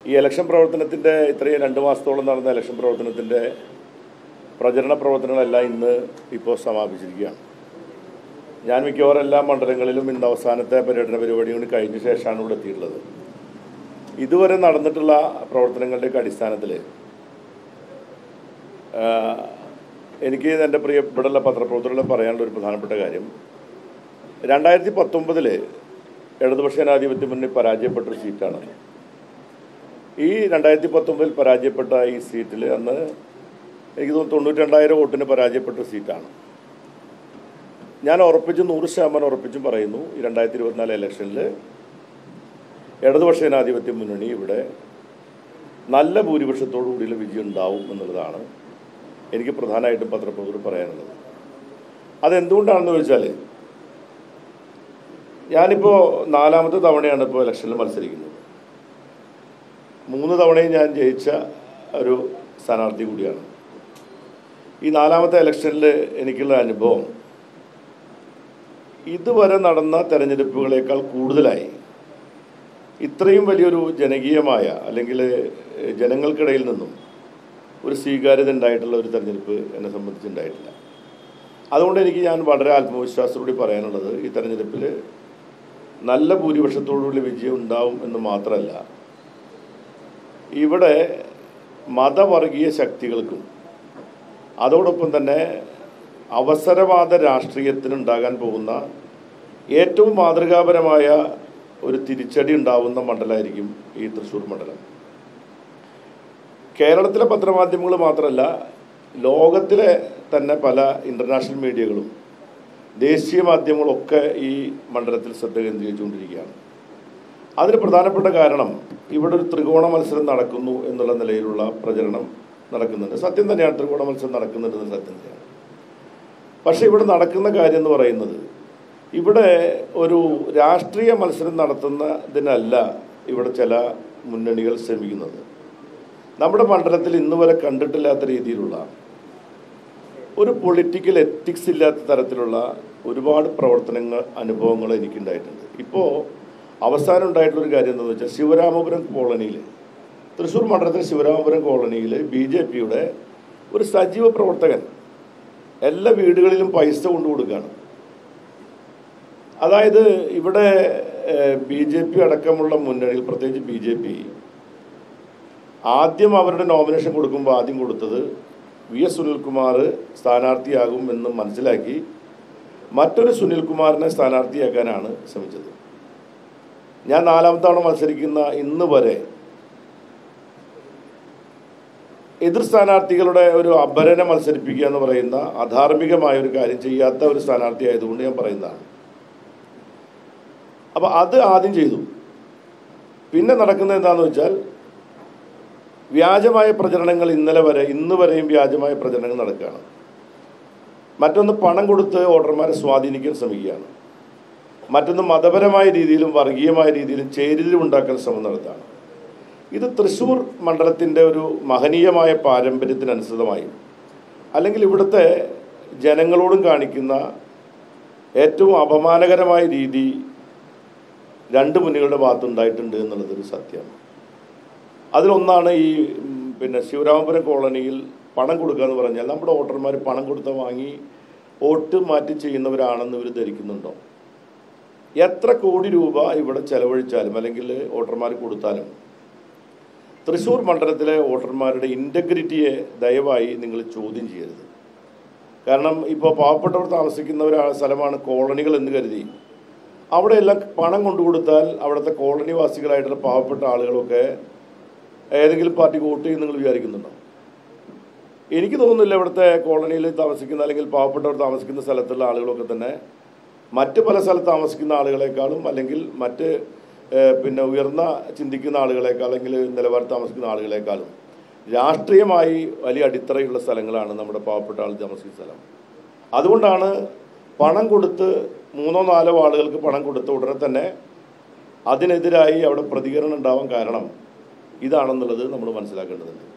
ഈ ഇലക്ഷൻ പ്രവർത്തനത്തിൻ്റെ ഇത്രയും 2 മാസത്തോളം നടന്ന ഇലക്ഷൻ പ്രവർത്തനത്തിൻ്റെ പ്രചരണ പ്രവർത്തനങ്ങളെല്ലാം ഇന്ന് ഇപ്പോൾ സമാപിച്ചിരിക്കുകയാണ്. ഞാൻ മിക്കവാറും എല്ലാ മണ്ഡലങ്ങളിലും ഇന്ന് അവസാനത്തെ പര്യടന പരിപാടികൾ കഴിഞ്ഞ ശേഷമാണ് ഇവിടെ എത്തിയിട്ടുള്ളത്. ഇതുവരെ നടന്നിട്ടുള്ള പ്രവർത്തനങ്ങളുടെയൊക്കെ അടിസ്ഥാനത്തിൽ എനിക്ക് എൻ്റെ പ്രിയപ്പെടുള്ള പത്രപ്രവർത്തകരോട് പറയാനുള്ള ഒരു പ്രധാനപ്പെട്ട കാര്യം, 2019 ഇടതുപക്ഷ ജനാധിപത്യ മുന്നണി പരാജയപ്പെട്ടൊരു സീറ്റാണ്. ഈ 2019 പരാജയപ്പെട്ട ഈ സീറ്റിൽ അന്ന് എനിക്ക് തോന്നുന്നു 92,000 വോട്ടിന് പരാജയപ്പെട്ട സീറ്റാണ്. ഞാൻ 100% ഉറപ്പിച്ചും പറയുന്നു, ഈ 2024 ഇലക്ഷനിൽ ഇടതുപക്ഷ ജനാധിപത്യ മുന്നണി ഇവിടെ നല്ല ഭൂരിപക്ഷത്തോടു കൂടിയുള്ള വിജയം ഉണ്ടാവും എന്നുള്ളതാണ് എനിക്ക് പ്രധാനമായിട്ടും പത്രപ്രവർത്തകർ പറയാനുള്ളത്. അതെന്തുകൊണ്ടാണെന്ന് ചോദിച്ചാൽ, ഞാനിപ്പോൾ 4ാമത്തെ തവണയാണ് ഇപ്പോൾ ഇലക്ഷനിൽ മത്സരിക്കുന്നത്. 3 തവണയും ഞാൻ ജയിച്ച ഒരു സ്ഥാനാർത്ഥി കൂടിയാണ്. ഈ 4ാമത്തെ ഇലക്ഷനിൽ എനിക്കുള്ള അനുഭവം ഇതുവരെ നടന്ന തെരഞ്ഞെടുപ്പുകളേക്കാൾ കൂടുതലായി ഇത്രയും വലിയൊരു ജനകീയമായ അല്ലെങ്കിൽ ജനങ്ങൾക്കിടയിൽ നിന്നും ഒരു സ്വീകാര്യത ഉണ്ടായിട്ടുള്ള ഒരു തെരഞ്ഞെടുപ്പ് എന്നെ സംബന്ധിച്ചുണ്ടായിട്ടില്ല. അതുകൊണ്ട് ഞാൻ വളരെ ആത്മവിശ്വാസത്തോടെ പറയാനുള്ളത്, ഈ തെരഞ്ഞെടുപ്പിൽ നല്ല ഭൂരിപക്ഷത്തോടുകൂടി വിജയം ഉണ്ടാവും എന്ന് മാത്രമല്ല, ഇവിടെ മതവർഗീയ ശക്തികൾക്കും അതോടൊപ്പം തന്നെ അവസരവാദ രാഷ്ട്രീയത്തിനുണ്ടാകാൻ പോകുന്ന ഏറ്റവും മാതൃകാപരമായ ഒരു തിരിച്ചടി ഉണ്ടാവുന്ന മണ്ഡലമായിരിക്കും ഈ തൃശ്ശൂർ മണ്ഡലം. കേരളത്തിലെ പത്രമാധ്യമങ്ങൾ മാത്രമല്ല, ലോകത്തിലെ തന്നെ പല ഇൻ്റർനാഷണൽ മീഡിയകളും ദേശീയ മാധ്യമങ്ങളൊക്കെ ഈ മണ്ഡലത്തിൽ ശ്രദ്ധ കേന്ദ്രീകരിച്ചുകൊണ്ടിരിക്കുകയാണ്. അതിന് പ്രധാനപ്പെട്ട കാരണം, ഇവിടെ ഒരു ത്രികോണ മത്സരം നടക്കുന്നു എന്നുള്ള നിലയിലുള്ള പ്രചരണം നടക്കുന്നുണ്ട്. സത്യം തന്നെയാണ്, ത്രികോണ മത്സരം നടക്കുന്നുണ്ടെന്ന് സത്യം തന്നെയാണ്. പക്ഷേ ഇവിടെ നടക്കുന്ന കാര്യം എന്ന് പറയുന്നത്, ഇവിടെ ഒരു രാഷ്ട്രീയ മത്സരം നടത്തുന്നതിനല്ല ഇവിടെ ചില മുന്നണികൾ ശ്രമിക്കുന്നത്. നമ്മുടെ മണ്ഡലത്തിൽ ഇന്ന് വരെ കണ്ടിട്ടില്ലാത്ത രീതിയിലുള്ള ഒരു പൊളിറ്റിക്കൽ എത്തിക്സ് ഇല്ലാത്ത തരത്തിലുള്ള ഒരുപാട് അനുഭവങ്ങൾ എനിക്കുണ്ടായിട്ടുണ്ട്. ഇപ്പോൾ അവസാനം ഉണ്ടായിട്ടുള്ളൊരു കാര്യം എന്താണെന്ന് വെച്ചാൽ, ശിവരാമപുരം കോളനിയിൽ, തൃശ്ശൂർ മണ്ഡലത്തിൽ ശിവരാമപുരം കോളനിയിൽ BJPയുടെ ഒരു സജീവ പ്രവർത്തകൻ എല്ലാ വീടുകളിലും പൈസ കൊണ്ടു കൊടുക്കുകയാണ്. അതായത് ഇവിടെ BJP അടക്കമുള്ള മുന്നണിയിൽ, പ്രത്യേകിച്ച് BJP ആദ്യം അവരുടെ നോമിനേഷൻ കൊടുക്കുമ്പോൾ ആദ്യം കൊടുത്തത് VS സുനിൽകുമാർ സ്ഥാനാർത്ഥിയാകും എന്ന് മനസ്സിലാക്കി മറ്റൊരു സുനിൽകുമാറിനെ സ്ഥാനാർത്ഥിയാക്കാനാണ് ശ്രമിച്ചത്. ഞാൻ 4ാമത്തെ തവണ മത്സരിക്കുന്ന ഇന്ന് വരെ എതിർ സ്ഥാനാർത്ഥികളുടെ ഒരു അപരനെ മത്സരിപ്പിക്കുക എന്ന് പറയുന്ന അധാർമികമായ ഒരു കാര്യം ചെയ്യാത്ത ഒരു സ്ഥാനാർത്ഥി ആയതുകൊണ്ട് ഞാൻ പറയുന്നതാണ്. അപ്പോൾ അത് ആദ്യം ചെയ്തു. പിന്നെ നടക്കുന്നത് എന്താണെന്ന് വെച്ചാൽ, വ്യാജമായ പ്രചരണങ്ങൾ ഇന്ന് വരെയും വ്യാജമായ പ്രചരണങ്ങൾ നടക്കുകയാണ്. മറ്റൊന്ന്, പണം കൊടുത്ത് വോട്ടർമാരെ സ്വാധീനിക്കാൻ ശ്രമിക്കുകയാണ്. മറ്റൊന്ന്, മതപരമായ രീതിയിലും വർഗീയമായ രീതിയിലും ചേരിതിരിവുണ്ടാക്കാൻ ശ്രമം നടത്തുകയാണ്. ഇത് തൃശ്ശൂർ മണ്ഡലത്തിൻ്റെ ഒരു മഹനീയമായ പാരമ്പര്യത്തിനനുസൃതമായും അല്ലെങ്കിൽ ഇവിടുത്തെ ജനങ്ങളോടും കാണിക്കുന്ന ഏറ്റവും അപമാനകരമായ രീതി 2 മുന്നണികളുടെ ഭാഗത്തുണ്ടായിട്ടുണ്ട് എന്നുള്ളതൊരു സത്യമാണ്. അതിലൊന്നാണ് ഈ ശിവരാമപുരം കോളനിയിൽ പണം കൊടുക്കുക എന്ന് പറഞ്ഞാൽ, നമ്മുടെ വോട്ടർമാർ പണം കൊടുത്ത് വാങ്ങി വോട്ട് മാറ്റി ചെയ്യുന്നവരാണെന്ന് ഇവർ ധരിക്കുന്നുണ്ടോ? എത്ര കോടി രൂപ ഇവിടെ ചെലവഴിച്ചാലും അല്ലെങ്കിൽ വോട്ടർമാർ കൊടുത്താലും തൃശ്ശൂർ മണ്ഡലത്തിലെ വോട്ടർമാരുടെ ഇൻറ്റഗ്രിറ്റിയെ ദയവായി നിങ്ങൾ ചോദ്യം ചെയ്യരുത്. കാരണം ഇപ്പോൾ പാവപ്പെട്ടവർ താമസിക്കുന്ന സ്ഥലമാണ് കോളനികൾ എന്ന് കരുതി അവിടെയെല്ലാം പണം കൊണ്ടു കൊടുത്താൽ അവിടുത്തെ കോളനിവാസികളായിട്ടുള്ള പാവപ്പെട്ട ആളുകളൊക്കെ ഏതെങ്കിലും പാർട്ടിക്ക് വോട്ട് ചെയ്യും നിങ്ങൾ വിചാരിക്കുന്നുണ്ടോ? എനിക്ക് തോന്നുന്നില്ല. ഇവിടുത്തെ കോളനിയിൽ താമസിക്കുന്ന അല്ലെങ്കിൽ പാവപ്പെട്ടവർ താമസിക്കുന്ന സ്ഥലത്തുള്ള ആളുകളൊക്കെ തന്നെ മറ്റ് പല സ്ഥലത്ത് താമസിക്കുന്ന ആളുകളെക്കാളും അല്ലെങ്കിൽ മറ്റ് ഉയർന്ന ചിന്തിക്കുന്ന ആളുകളെക്കാൾ അല്ലെങ്കിൽ നിലവാരത്തിൽ താമസിക്കുന്ന ആളുകളെക്കാളും രാഷ്ട്രീയമായി വലിയ അടിത്തറയുള്ള സ്ഥലങ്ങളാണ് നമ്മുടെ പാവപ്പെട്ട ആൾ താമസിക്കുന്ന സ്ഥലം. അതുകൊണ്ടാണ് പണം കൊടുത്ത് 3-4 ആളുകൾക്ക് പണം കൊടുത്ത ഉടനെ തന്നെ അതിനെതിരായി അവിടെ പ്രതികരണം ഉണ്ടാവാൻ കാരണം ഇതാണെന്നുള്ളത് നമ്മൾ മനസ്സിലാക്കേണ്ടതുണ്ട്.